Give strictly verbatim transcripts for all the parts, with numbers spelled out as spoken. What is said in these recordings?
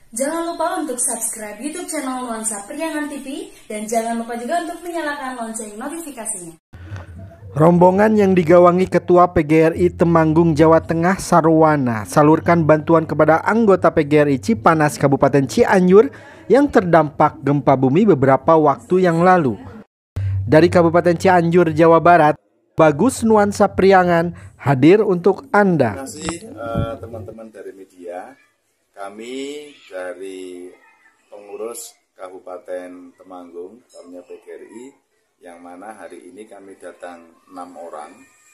Jangan lupa untuk subscribe YouTube channel Nuansa Priangan T V dan jangan lupa juga untuk menyalakan lonceng notifikasinya. Rombongan yang digawangi Ketua P G R I Temanggung Jawa Tengah Sarwana salurkan bantuan kepada anggota P G R I Cipanas Kabupaten Cianjur yang terdampak gempa bumi beberapa waktu yang lalu. Dari Kabupaten Cianjur, Jawa Barat, Bagus Nuansa Priangan hadir untuk Anda. Terima kasih uh, teman-teman dari media. Kami dari pengurus Kabupaten Temanggung, kami P G R I, yang mana hari ini kami datang enam orang,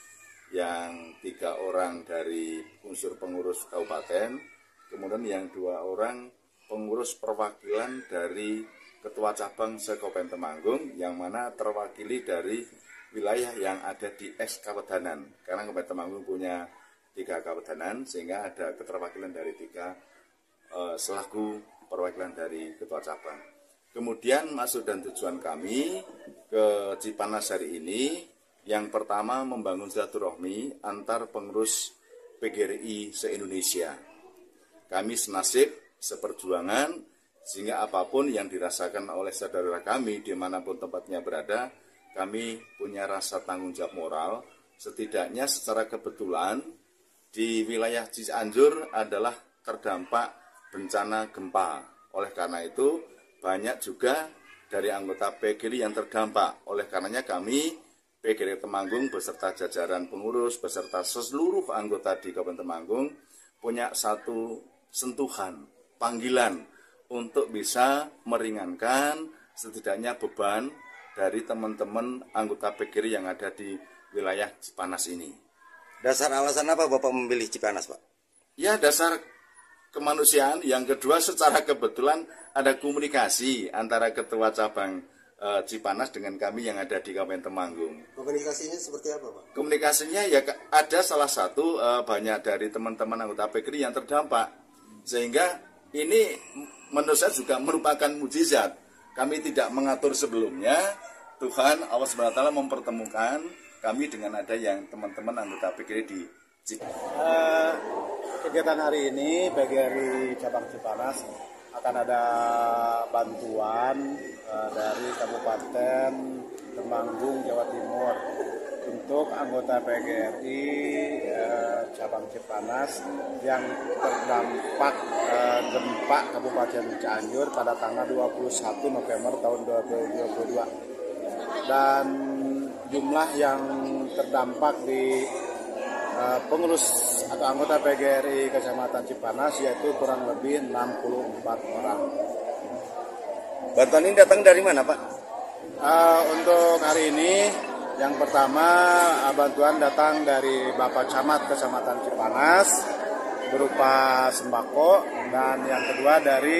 yang tiga orang dari unsur pengurus kabupaten, kemudian yang dua orang pengurus perwakilan dari Ketua Cabang se-Kabupaten Temanggung, yang mana terwakili dari wilayah yang ada di eks-Kawedanan, karena Kabupaten Temanggung punya tiga kawedanan, sehingga ada keterwakilan dari tiga uh, selaku perwakilan dari Ketua Cabang. Kemudian maksud dan tujuan kami ke Cipanas hari ini, yang pertama membangun silaturahmi antar pengurus P G R I se-Indonesia. Kami senasib, seperjuangan, sehingga apapun yang dirasakan oleh saudara kami dimanapun tempatnya berada, kami punya rasa tanggung jawab moral. Setidaknya secara kebetulan di wilayah Cianjur adalah terdampak bencana gempa. Oleh karena itu banyak juga dari anggota P G R I yang terdampak. Oleh karenanya kami P G R I Temanggung beserta jajaran pengurus beserta seluruh anggota di Kabupaten Temanggung punya satu sentuhan, panggilan untuk bisa meringankan setidaknya beban dari teman-teman anggota P G R I yang ada di wilayah Cipanas ini. Dasar alasan apa Bapak memilih Cipanas, Pak? Ya, dasar kemanusiaan. Yang kedua, secara kebetulan ada komunikasi antara Ketua Cabang e, Cipanas dengan kami yang ada di Kabupaten Temanggung. Komunikasinya seperti apa, Pak? Komunikasinya ya ada salah satu e, banyak dari teman-teman anggota P G R I yang terdampak. Sehingga ini menurut saya juga merupakan mukjizat. Kami tidak mengatur sebelumnya, Tuhan Allah subhanahu wa taala mempertemukan kami dengan ada yang teman-teman anggota P G R I di Cipanas. Uh, kegiatan hari ini P G R I Cabang Cipanas akan ada bantuan uh, dari Kabupaten Temanggung, Jawa Timur untuk anggota P G R I uh, Cabang Cipanas yang terdampak uh, gempa Kabupaten Cianjur pada tanggal dua puluh satu November tahun dua ribu dua puluh dua. Dan jumlah yang terdampak di uh, pengurus atau anggota P G R I Kecamatan Cipanas yaitu kurang lebih enam puluh empat orang. Bantuan ini datang dari mana, Pak? Uh, untuk hari ini, yang pertama bantuan datang dari Bapak Camat Kecamatan Cipanas berupa sembako, dan yang kedua dari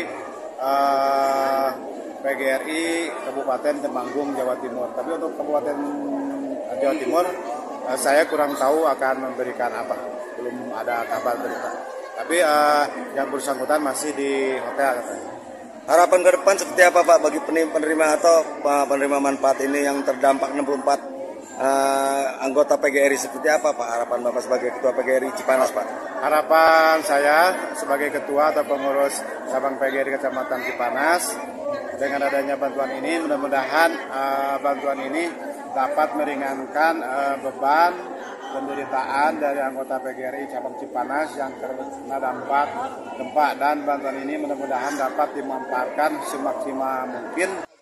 uh, P G R I Kabupaten Temanggung, Jawa Timur. Tapi untuk Kabupaten Jawa Timur, uh, saya kurang tahu akan memberikan apa, belum ada kabar berita. Tapi uh, yang bersangkutan masih di hotel katanya. Harapan ke depan seperti apa, Pak, bagi penerima atau penerima manfaat ini yang terdampak enam puluh empat uh, anggota P G R I? Seperti apa, Pak, harapan Bapak sebagai Ketua P G R I Cipanas, Pak? Harapan saya sebagai Ketua atau pengurus cabang P G R I Kecamatan Cipanas, dengan adanya bantuan ini, mudah-mudahan uh, bantuan ini dapat meringankan uh, beban penderitaan dari anggota P G R I Cabang Cipanas yang terkena dampak gempa, dan bantuan ini mudah-mudahan dapat dimanfaatkan semaksimal mungkin.